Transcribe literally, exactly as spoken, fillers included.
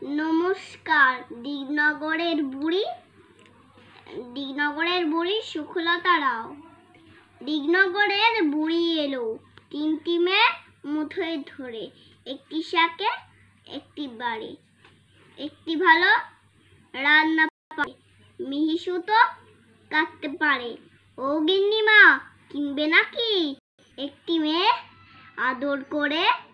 নমস্কার। দিগনগরের বুড়ি দিগনগরের বুড়ি সুখলতা রাও। দিগনগরের বুড়ি এলো তিনটি মেয়ে মুঠোয় ধরে, একটি শাকে একটি বাড়ি, একটি ভালো রান্না পারে, মিহি সুতো কাটতে পারে। ও গিন্নিমা, কিনবে নাকি? একটি মেয়ে আদর করে